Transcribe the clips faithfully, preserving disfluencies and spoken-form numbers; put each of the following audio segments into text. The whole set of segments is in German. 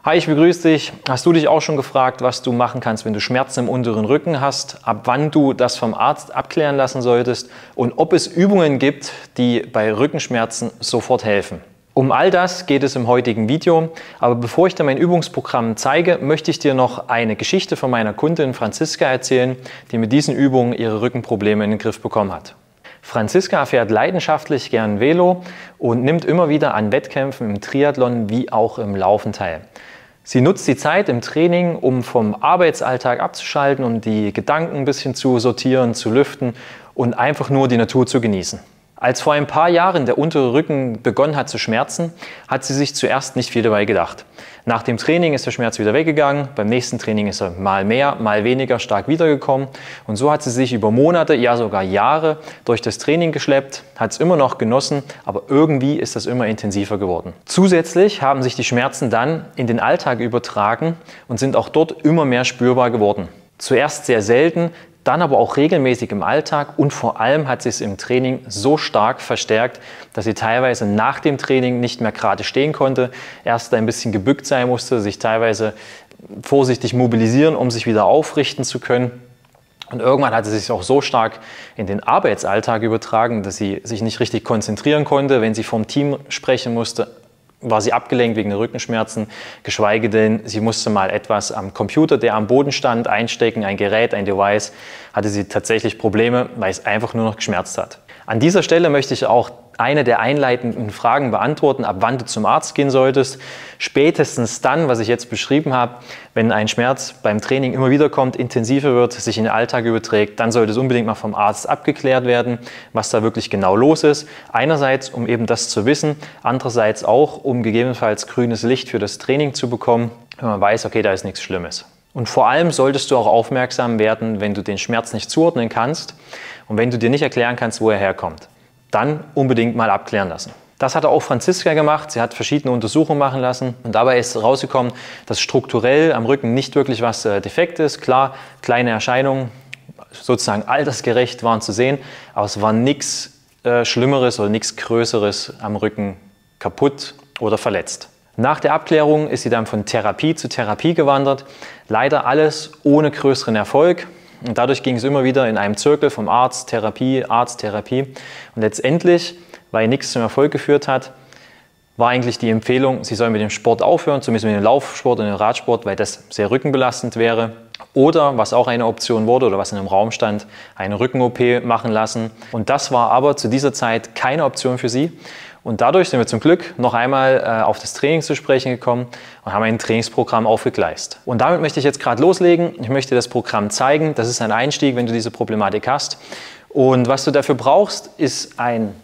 Hi, ich begrüße dich. Hast du dich auch schon gefragt, was du machen kannst, wenn du Schmerzen im unteren Rücken hast, ab wann du das vom Arzt abklären lassen solltest und ob es Übungen gibt, die bei Rückenschmerzen sofort helfen? Um all das geht es im heutigen Video, aber bevor ich dir mein Übungsprogramm zeige, möchte ich dir noch eine Geschichte von meiner Kundin Franziska erzählen, die mit diesen Übungen ihre Rückenprobleme in den Griff bekommen hat. Franziska fährt leidenschaftlich gern Velo und nimmt immer wieder an Wettkämpfen im Triathlon wie auch im Laufen teil. Sie nutzt die Zeit im Training, um vom Arbeitsalltag abzuschalten und die Gedanken ein bisschen zu sortieren, zu lüften und einfach nur die Natur zu genießen. Als vor ein paar Jahren der untere Rücken begonnen hat zu schmerzen, hat sie sich zuerst nicht viel dabei gedacht. Nach dem Training ist der Schmerz wieder weggegangen, beim nächsten Training ist er mal mehr, mal weniger stark wiedergekommen und so hat sie sich über Monate, ja sogar Jahre durch das Training geschleppt, hat es immer noch genossen, aber irgendwie ist das immer intensiver geworden. Zusätzlich haben sich die Schmerzen dann in den Alltag übertragen und sind auch dort immer mehr spürbar geworden. Zuerst sehr selten, dann aber auch regelmäßig im Alltag und vor allem hat sie es im Training so stark verstärkt, dass sie teilweise nach dem Training nicht mehr gerade stehen konnte, erst ein bisschen gebückt sein musste, sich teilweise vorsichtig mobilisieren, um sich wieder aufrichten zu können. Und irgendwann hat sie sich auch so stark in den Arbeitsalltag übertragen, dass sie sich nicht richtig konzentrieren konnte, wenn sie vom Team sprechen musste. War sie abgelenkt wegen der Rückenschmerzen, geschweige denn, sie musste mal etwas am Computer, der am Boden stand, einstecken, ein Gerät, ein Device, hatte sie tatsächlich Probleme, weil es einfach nur noch geschmerzt hat. An dieser Stelle möchte ich auch eine der einleitenden Fragen beantworten, ab wann du zum Arzt gehen solltest. Spätestens dann, was ich jetzt beschrieben habe, wenn ein Schmerz beim Training immer wieder kommt, intensiver wird, sich in den Alltag überträgt, dann sollte es unbedingt mal vom Arzt abgeklärt werden, was da wirklich genau los ist. Einerseits, um eben das zu wissen, andererseits auch, um gegebenenfalls grünes Licht für das Training zu bekommen, wenn man weiß, okay, da ist nichts Schlimmes. Und vor allem solltest du auch aufmerksam werden, wenn du den Schmerz nicht zuordnen kannst und wenn du dir nicht erklären kannst, wo er herkommt. Dann unbedingt mal abklären lassen. Das hat auch Franziska gemacht. Sie hat verschiedene Untersuchungen machen lassen und dabei ist rausgekommen, dass strukturell am Rücken nicht wirklich was äh, defekt ist. Klar, kleine Erscheinungen, sozusagen altersgerecht waren zu sehen, aber es war nichts äh, Schlimmeres oder nichts Größeres am Rücken kaputt oder verletzt. Nach der Abklärung ist sie dann von Therapie zu Therapie gewandert. Leider alles ohne größeren Erfolg. Und dadurch ging es immer wieder in einem Zirkel vom Arzt, Therapie, Arzt, Therapie. Und letztendlich, weil nichts zum Erfolg geführt hat, war eigentlich die Empfehlung, sie soll mit dem Sport aufhören, zumindest mit dem Laufsport und dem Radsport, weil das sehr rückenbelastend wäre. Oder, was auch eine Option wurde oder was in einem Raum stand, eine Rücken-O P machen lassen. Und das war aber zu dieser Zeit keine Option für sie. Und dadurch sind wir zum Glück noch einmal äh, auf das Training zu sprechen gekommen und haben ein Trainingsprogramm aufgegleist. Und damit möchte ich jetzt gerade loslegen. Ich möchte das Programm zeigen. Das ist ein Einstieg, wenn du diese Problematik hast. Und was du dafür brauchst, ist ein,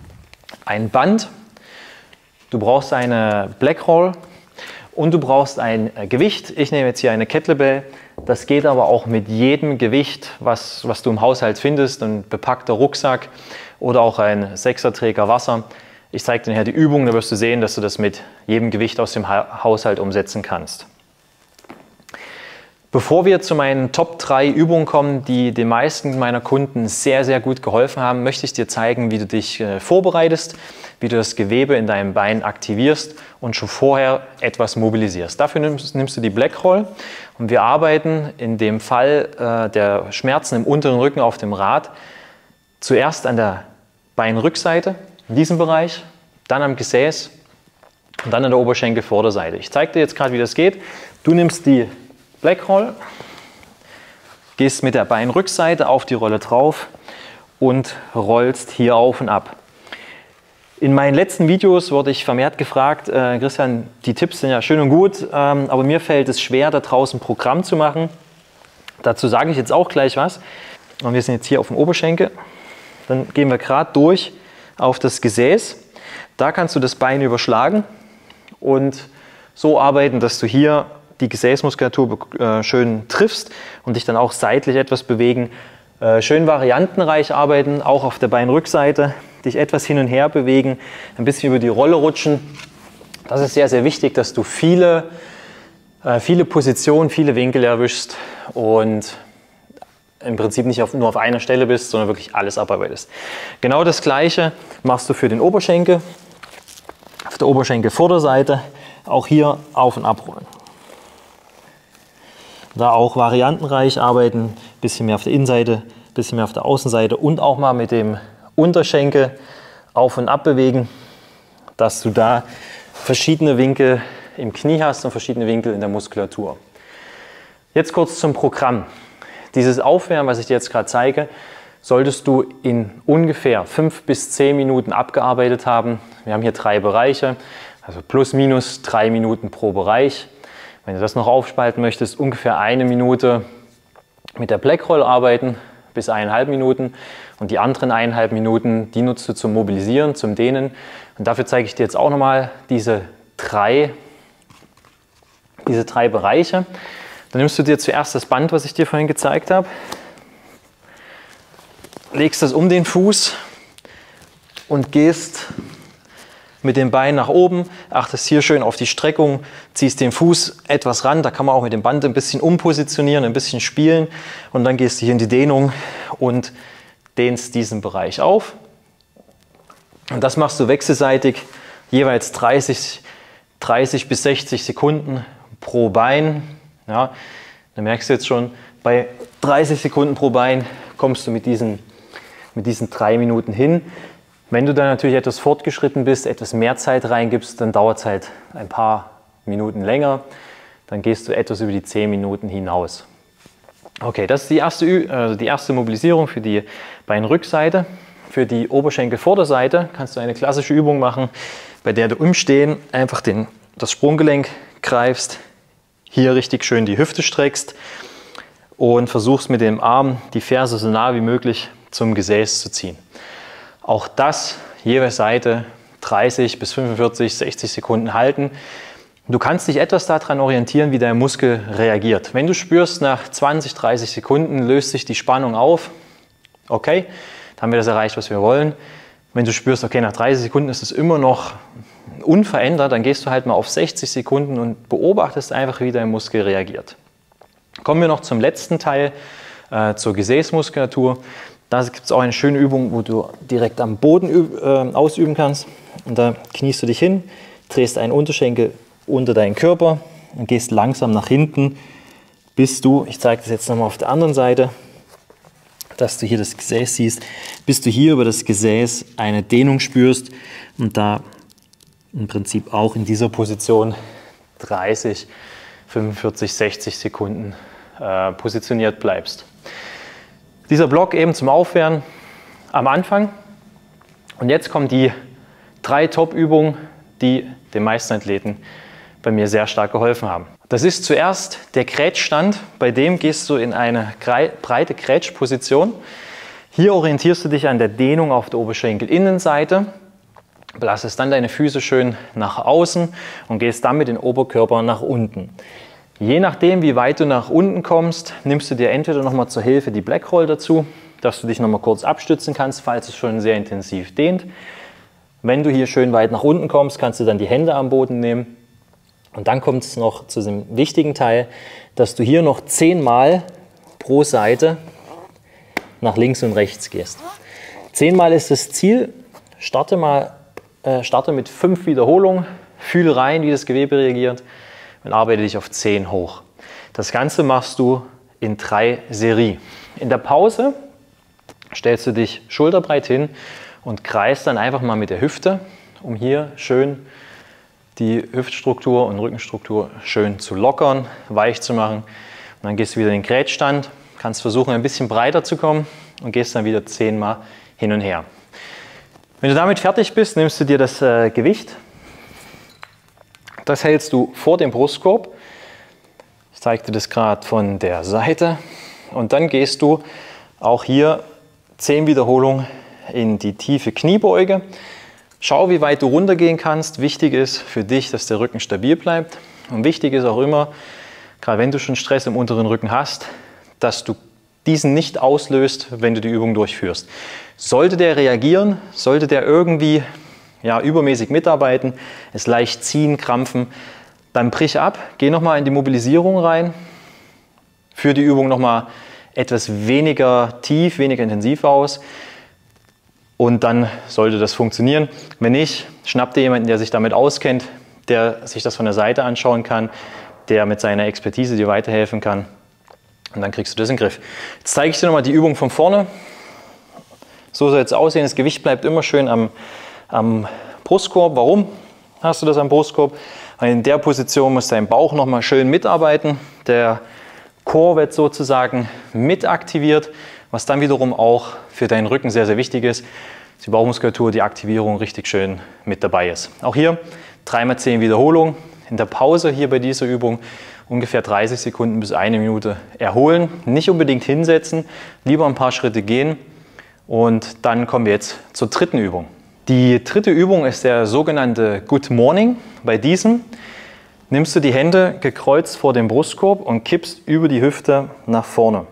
ein Band. Du brauchst eine Blackroll und du brauchst ein äh, Gewicht. Ich nehme jetzt hier eine Kettlebell. Das geht aber auch mit jedem Gewicht, was, was du im Haushalt findest. Ein bepackter Rucksack oder auch ein Sechserträger Wasser. Ich zeige dir nachher die Übung, da wirst du sehen, dass du das mit jedem Gewicht aus dem ha Haushalt umsetzen kannst. Bevor wir zu meinen Top drei Übungen kommen, die den meisten meiner Kunden sehr, sehr gut geholfen haben, möchte ich dir zeigen, wie du dich äh, vorbereitest, wie du das Gewebe in deinem Bein aktivierst und schon vorher etwas mobilisierst. Dafür nimmst, nimmst du die Blackroll und wir arbeiten in dem Fall äh, der Schmerzen im unteren Rücken auf dem Rad zuerst an der Beinrückseite, in diesem Bereich, dann am Gesäß und dann an der Oberschenkelvorderseite. Ich zeige dir jetzt gerade, wie das geht. Du nimmst die Blackroll, gehst mit der Beinrückseite auf die Rolle drauf und rollst hier auf und ab. In meinen letzten Videos wurde ich vermehrt gefragt, äh, Christian, die Tipps sind ja schön und gut, ähm, aber mir fällt es schwer, da draußen ein Programm zu machen. Dazu sage ich jetzt auch gleich was. Und wir sind jetzt hier auf dem Oberschenkel. Dann gehen wir gerade durch auf das Gesäß. Da kannst du das Bein überschlagen und so arbeiten, dass du hier die Gesäßmuskulatur äh, schön triffst und dich dann auch seitlich etwas bewegen. Äh, schön variantenreich arbeiten, auch auf der Beinrückseite, dich etwas hin und her bewegen, ein bisschen über die Rolle rutschen. Das ist sehr, sehr wichtig, dass du viele, äh, viele Positionen, viele Winkel erwischst und im Prinzip nicht auf, nur auf einer Stelle bist, sondern wirklich alles abarbeitest. Genau das Gleiche machst du für den Oberschenkel. Auf der Oberschenkelvorderseite auch hier auf und abrollen. Da auch variantenreich arbeiten, ein bisschen mehr auf der Innenseite, ein bisschen mehr auf der Außenseite und auch mal mit dem Unterschenkel auf und ab bewegen, dass du da verschiedene Winkel im Knie hast und verschiedene Winkel in der Muskulatur. Jetzt kurz zum Programm. Dieses Aufwärmen, was ich dir jetzt gerade zeige, solltest du in ungefähr fünf bis zehn Minuten abgearbeitet haben. Wir haben hier drei Bereiche, also plus minus drei Minuten pro Bereich. Wenn du das noch aufspalten möchtest, ungefähr eine Minute mit der Black Roll arbeiten, bis eineinhalb Minuten. Und die anderen eineinhalb Minuten, die nutzt du zum Mobilisieren, zum Dehnen. Und dafür zeige ich dir jetzt auch nochmal diese drei, diese drei Bereiche. Dann nimmst du dir zuerst das Band, was ich dir vorhin gezeigt habe, legst das um den Fuß und gehst mit dem Bein nach oben, achtest hier schön auf die Streckung, ziehst den Fuß etwas ran, da kann man auch mit dem Band ein bisschen umpositionieren, ein bisschen spielen und dann gehst du hier in die Dehnung und dehnst diesen Bereich auf. Und das machst du wechselseitig, jeweils dreißig, dreißig bis sechzig Sekunden pro Bein. Ja, da merkst du jetzt schon, bei dreißig Sekunden pro Bein kommst du mit diesen, mit diesen drei Minuten hin. Wenn du dann natürlich etwas fortgeschritten bist, etwas mehr Zeit reingibst, dann dauert es halt ein paar Minuten länger. Dann gehst du etwas über die zehn Minuten hinaus. Okay, das ist die erste, also die erste Mobilisierung für die Beinrückseite. Für die Oberschenkelvorderseite kannst du eine klassische Übung machen, bei der du im Stehen einfach den, das Sprunggelenk greifst, hier richtig schön die Hüfte streckst und versuchst mit dem Arm die Ferse so nah wie möglich zum Gesäß zu ziehen. Auch das jeweils Seite dreißig bis fünfundvierzig, sechzig Sekunden halten. Du kannst dich etwas daran orientieren, wie dein Muskel reagiert. Wenn du spürst, nach zwanzig, dreißig Sekunden löst sich die Spannung auf, okay, dann haben wir das erreicht, was wir wollen. Wenn du spürst, okay, nach dreißig Sekunden ist es immer noch unverändert, dann gehst du halt mal auf sechzig Sekunden und beobachtest einfach, wie dein Muskel reagiert. Kommen wir noch zum letzten Teil, äh, zur Gesäßmuskulatur. Da gibt es auch eine schöne Übung, wo du direkt am Boden äh, ausüben kannst. Und da kniest du dich hin, drehst einen Unterschenkel unter deinen Körper und gehst langsam nach hinten, bis du, ich zeige das jetzt nochmal auf der anderen Seite, dass du hier das Gesäß siehst, bis du hier über das Gesäß eine Dehnung spürst und da im Prinzip auch in dieser Position dreißig, fünfundvierzig, sechzig Sekunden äh, positioniert bleibst. Dieser Block eben zum Aufwärmen am Anfang. Und jetzt kommen die drei Top-Übungen, die den meisten Athleten bei mir sehr stark geholfen haben. Das ist zuerst der Grätschstand, bei dem gehst du in eine breite Grätschposition. Hier orientierst du dich an der Dehnung auf der Oberschenkelinnenseite, belastest dann deine Füße schön nach außen und gehst dann mit dem Oberkörper nach unten. Je nachdem, wie weit du nach unten kommst, nimmst du dir entweder nochmal zur Hilfe die Black Roll dazu, dass du dich nochmal kurz abstützen kannst, falls es schon sehr intensiv dehnt. Wenn du hier schön weit nach unten kommst, kannst du dann die Hände am Boden nehmen. Und dann kommt es noch zu dem wichtigen Teil, dass du hier noch zehnmal pro Seite nach links und rechts gehst. Zehnmal ist das Ziel. Starte, mal, äh, starte mit fünf Wiederholungen, fühle rein, wie das Gewebe reagiert und arbeite dich auf zehn hoch. Das Ganze machst du in drei Serien. In der Pause stellst du dich schulterbreit hin und kreist dann einfach mal mit der Hüfte, um hier schön die Hüftstruktur und Rückenstruktur schön zu lockern, weich zu machen. Und dann gehst du wieder in den Grätschstand, kannst versuchen ein bisschen breiter zu kommen und gehst dann wieder zehnmal hin und her. Wenn du damit fertig bist, nimmst du dir das äh, Gewicht. Das hältst du vor dem Brustkorb. Ich zeige dir das gerade von der Seite. Und dann gehst du auch hier zehn Wiederholungen in die tiefe Kniebeuge. Schau, wie weit du runtergehen kannst. Wichtig ist für dich, dass der Rücken stabil bleibt. Und wichtig ist auch immer, gerade wenn du schon Stress im unteren Rücken hast, dass du diesen nicht auslöst, wenn du die Übung durchführst. Sollte der reagieren, sollte der irgendwie ja, übermäßig mitarbeiten, es leicht ziehen, krampfen, dann brich ab, geh nochmal in die Mobilisierung rein, führ die Übung nochmal etwas weniger tief, weniger intensiv aus und dann sollte das funktionieren. Wenn nicht, schnapp dir jemanden, der sich damit auskennt, der sich das von der Seite anschauen kann, der mit seiner Expertise dir weiterhelfen kann. Und dann kriegst du das in den Griff. Jetzt zeige ich dir nochmal die Übung von vorne. So soll es aussehen. Das Gewicht bleibt immer schön am, am Brustkorb. Warum hast du das am Brustkorb? Weil in der Position muss dein Bauch nochmal schön mitarbeiten. Der Core wird sozusagen mit aktiviert, was dann wiederum auch für deinen Rücken sehr, sehr wichtig ist. Die Bauchmuskulatur, die Aktivierung richtig schön mit dabei ist. Auch hier drei mal zehn Wiederholungen. In der Pause hier bei dieser Übung ungefähr dreißig Sekunden bis eine Minute erholen. Nicht unbedingt hinsetzen, lieber ein paar Schritte gehen. Und dann kommen wir jetzt zur dritten Übung. Die dritte Übung ist der sogenannte Good Morning. Bei diesem nimmst du die Hände gekreuzt vor dem Brustkorb und kippst über die Hüfte nach vorne.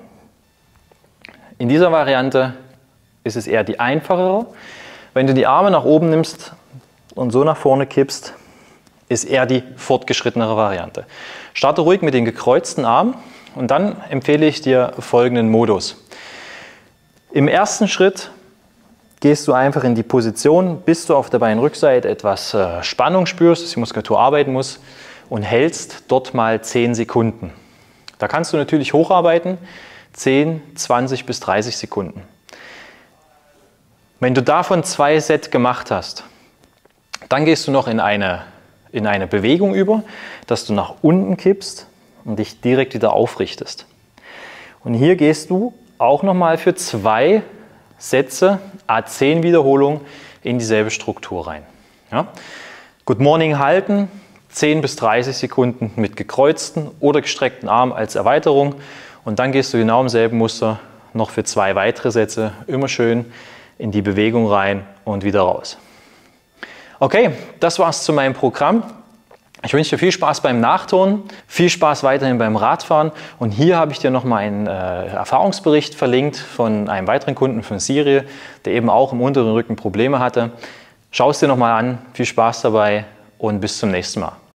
In dieser Variante ist es eher die einfachere. Wenn du die Arme nach oben nimmst und so nach vorne kippst, ist eher die fortgeschrittenere Variante. Starte ruhig mit den gekreuzten Armen und dann empfehle ich dir folgenden Modus. Im ersten Schritt gehst du einfach in die Position, bis du auf der Beinrückseite etwas äh, Spannung spürst, dass die Muskulatur arbeiten muss, und hältst dort mal zehn Sekunden. Da kannst du natürlich hocharbeiten, zehn, zwanzig bis dreißig Sekunden. Wenn du davon zwei Set gemacht hast, dann gehst du noch in eine, in eine Bewegung über, dass du nach unten kippst und dich direkt wieder aufrichtest. Und hier gehst du auch nochmal für zwei Sätze, à zehn Wiederholungen, in dieselbe Struktur rein. Ja? Good Morning halten, zehn bis dreißig Sekunden mit gekreuzten oder gestreckten Armen als Erweiterung. Und dann gehst du genau im selben Muster noch für zwei weitere Sätze, immer schön in die Bewegung rein und wieder raus. Okay, das war's zu meinem Programm. Ich wünsche dir viel Spaß beim Nachturnen, viel Spaß weiterhin beim Radfahren. Und hier habe ich dir nochmal einen äh, Erfahrungsbericht verlinkt von einem weiteren Kunden von Siri, der eben auch im unteren Rücken Probleme hatte. Schau es dir nochmal an, viel Spaß dabei und bis zum nächsten Mal.